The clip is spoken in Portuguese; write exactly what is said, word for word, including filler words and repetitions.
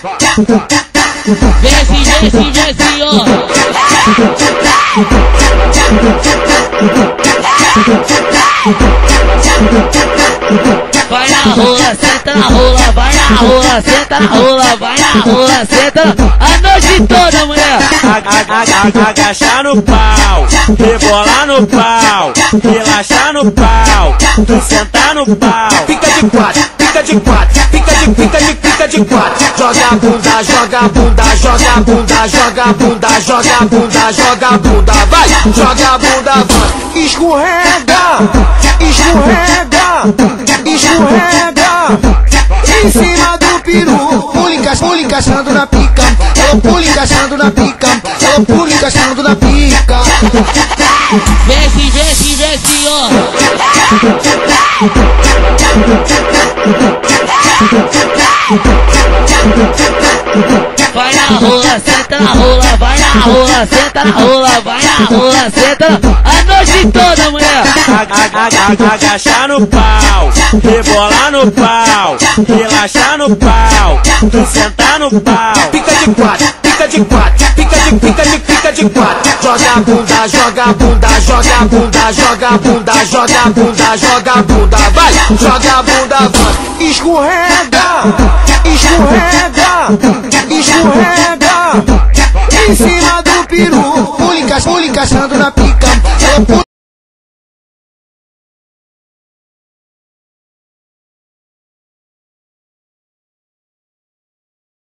Desce, desce, desce, ó. Vai na rola, senta na rola, vai na rola, senta na rola, vai na rola, senta na... A noite toda, mulher. Agachar no pau, rebolar no pau, relaxar no pau, sentar no pau. Fica de quatro, fica de quatro, fica de, fica de, fica de quatro. Joga a bunda, joga a bunda, joga a bunda, joga a bunda, joga a bunda, joga a bunda, vai, joga a bunda, vai. Escorrega, escorrega, escorrega. Em cima do peru, pula enca, pula encaixando na pica. Ela pula encaixando na pica, ela pula encaixando na pica. Desce, desce, desce, ó. Vai na rola, senta na rola, vai na rola, senta na rola, vai na rola, senta na... A noite toda, mulher. Agachar no pau, rebolar no pau, relaxar no pau, sentar no pau. Fica de quatro, fica de quatro, fica de, fica de, fica de quatro. Joga a bunda, joga a bunda, joga a bunda, joga a bunda, joga a bunda, joga a bunda, vai, joga a bunda, vai. Escorrega, escorrega, escorrega. Em cima do peru, pula encaixando na pica. Ela pula